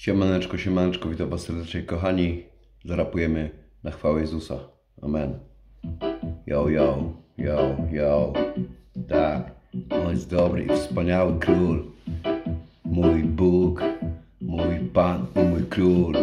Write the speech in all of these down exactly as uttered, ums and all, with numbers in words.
Siemaneczko, siemaneczko, witam was serdecznie, kochani. Zarapujemy na chwałę Jezusa. Amen. Yo, yo, yo, yo. Tak, on jest dobry i wspaniały król. Mój Bóg, mój Pan i mój Król.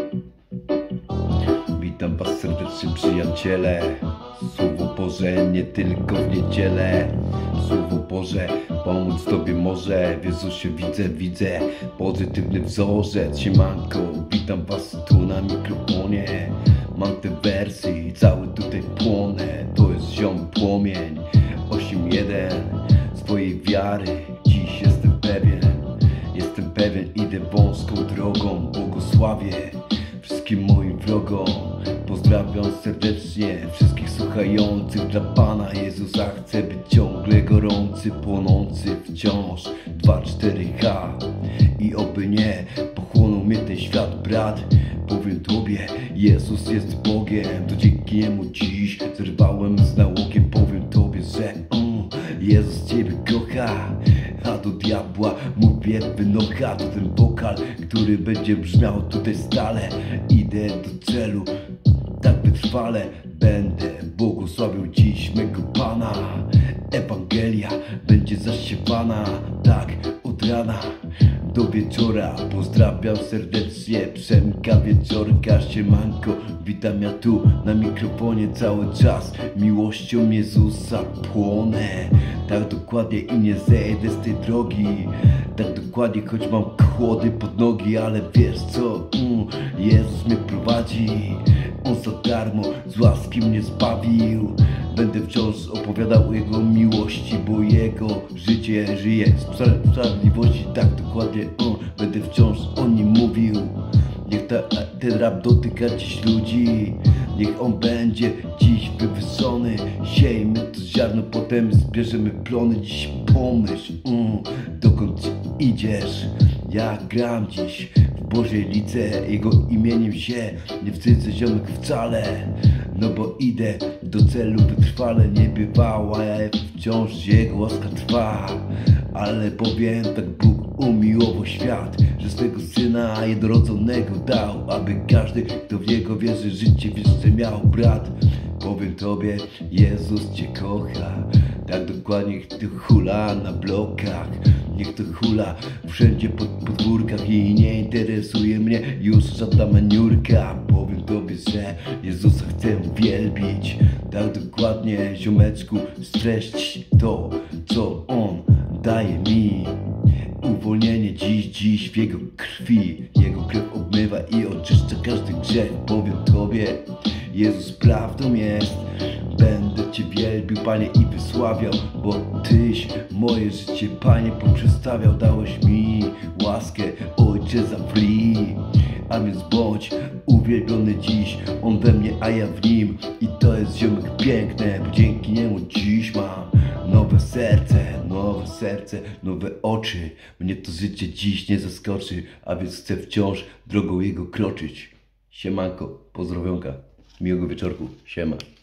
Witam was serdecznie, przyjaciele. Słowo Boże nie tylko w niedzielę. Słowo Boże pomóc Tobie może. W Jezusie widzę, widzę pozytywny wzorzec. Siemanko, witam was tu na mikrofonie. Mam te wersy i cały tutaj płonę. To jest ziom płomień osiem jeden swojej wiary. Dziś jestem pewien, jestem pewien, idę wąską drogą. Błogosławię wszystkim moim wrogom. Pozdrawiam serdecznie wszystkich słuchających. Dla Pana Jezusa chcę być ciągle gorący, płonący wciąż. Dwa cztery H i oby nie pochłonął mnie ten świat, brat. Powiem Tobie, Jezus jest Bogiem. To dzięki Niemu dziś zerwałem z nałokiem. Powiem Tobie, że mm, Jezus Ciebie kocha. A do diabła mówię wynocha. To ten wokal, który będzie brzmiał tutaj stale. Idę do celu, tak wytrwale będę błogosławił dziś mego Pana. Ewangelia będzie zasiewana, tak od rana do wieczora. Pozdrawiam serdecznie, Przemka Wieczorka, siemanko. Witam ja tu na mikrofonie cały czas. Miłością Jezusa płonę. Tak dokładnie i nie zejdę z tej drogi. Tak dokładnie, choć mam kłody pod nogi. Ale wiesz co, mm, Jezus mnie prowadzi. On za darmo z łaski mnie zbawił. Będę wciąż opowiadał o Jego miłości, bo Jego życie żyje z sprawiedliwości. Tak dokładnie, on, będę wciąż o Nim mówił. Niech ta, ten rap dotyka dziś ludzi. Niech on będzie dziś wywyższony. Siejmy to ziarno, potem zbierzemy plony. Dziś pomyśl, mm, dokąd idziesz. Ja gram dziś w Bożej lidze. Jego imieniem się nie wstydzę, ziomek, wcale. No bo idę do celu wytrwale. Nie bywała, ja wciąż Jego łaska trwa. Ale powiem tak, Bóg umiłował świat, że swego Syna jednorodzonego dał, aby każdy, kto w Niego wierzy, życie wieczne miał, brat. Powiem Tobie, Jezus Cię kocha. Tak dokładnie, niech to hula na blokach. Niech to hula wszędzie po podwórkach. I nie interesuje mnie już żadna maniurka. Powiem Tobie, że Jezusa chcę wielbić. Tak dokładnie, ziomeczku, streść to, co On daje mi. Uwolnienie dziś, dziś w Jego krwi. Jego krew obmywa i oczyszcza każdy grzech. Powiem Tobie, Jezus prawdą jest. Będę Cię wielbił, Panie, i wysławiał, bo Tyś moje życie, Panie, poprzestawiał. Dałeś mi łaskę, Ojcze, za free. A więc bądź uwielbiony dziś, On we mnie, a ja w Nim. I to jest, ziomek, piękne, bo dzięki Niemu dziś mam nowe serce, nowe serce, nowe oczy. Mnie to życie dziś nie zaskoczy, a więc chcę wciąż drogą Jego kroczyć. Siemanko, pozdrowionka, miłego wieczorku, siema.